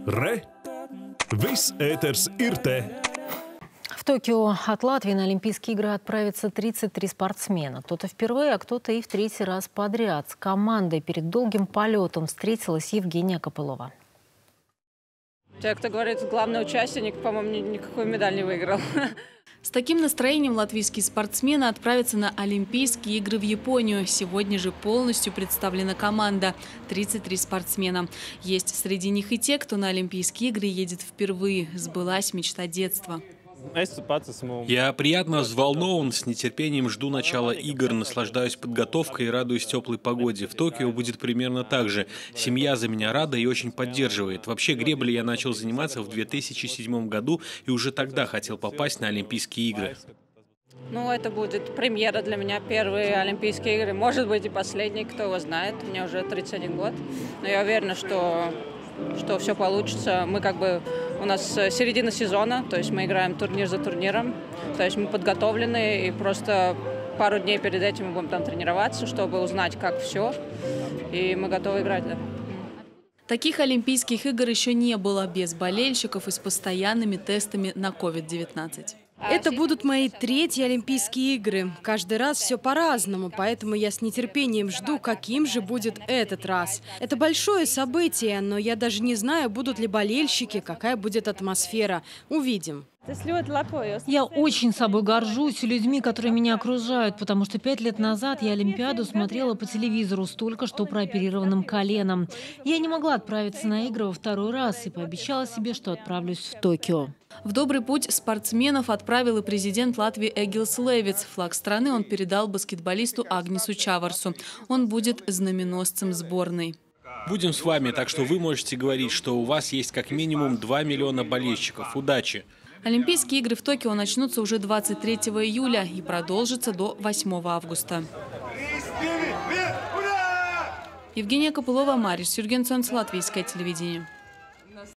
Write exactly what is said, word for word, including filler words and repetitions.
Re! Viss ēters ir te! В Токио от Латвии на Олимпийские игры отправятся тридцать три спортсмена. Кто-то впервые, а кто-то и в третий раз подряд. С командой перед долгим полетом встретилась Евгения Копылова. Те, кто говорит, главный участник, по-моему, никакую медаль не выиграл. С таким настроением латвийские спортсмены отправятся на Олимпийские игры в Японию. Сегодня же полностью представлена команда – тридцать три спортсмена. Есть среди них и те, кто на Олимпийские игры едет впервые. Сбылась мечта детства. Я приятно взволнован, с нетерпением жду начала игр, наслаждаюсь подготовкой и радуюсь теплой погоде. В Токио будет примерно так же. Семья за меня рада и очень поддерживает. Вообще греблей я начал заниматься в две тысячи седьмом году и уже тогда хотел попасть на Олимпийские игры. Ну, это будет премьера для меня, первые Олимпийские игры. Может быть и последний, кто его знает. Мне уже тридцать один год. Но я уверена, что, что все получится. Мы как бы... У нас середина сезона, то есть мы играем турнир за турниром. То есть мы подготовлены, и просто пару дней перед этим мы будем там тренироваться, чтобы узнать, как все. И мы готовы играть, да. Таких Олимпийских игр еще не было, без болельщиков и с постоянными тестами на ковид девятнадцать. Это будут мои третьи Олимпийские игры. Каждый раз все по-разному, поэтому я с нетерпением жду, каким же будет этот раз. Это большое событие, но я даже не знаю, будут ли болельщики, какая будет атмосфера. Увидим. Я очень собой горжусь и людьми, которые меня окружают, потому что пять лет назад я Олимпиаду смотрела по телевизору с только что прооперированным коленом. Я не могла отправиться на игры во второй раз и пообещала себе, что отправлюсь в Токио. В добрый путь спортсменов отправил и президент Латвии Эгилс Левитс. Флаг страны он передал баскетболисту Агнесу Чаварсу. Он будет знаменосцем сборной. Будем с вами, так что вы можете говорить, что у вас есть как минимум два миллиона болельщиков. Удачи! Олимпийские игры в Токио начнутся уже двадцать третьего июля и продолжатся до восьмого августа. Евгения Копылова, Марис Юргенсонс, Латвийское телевидение.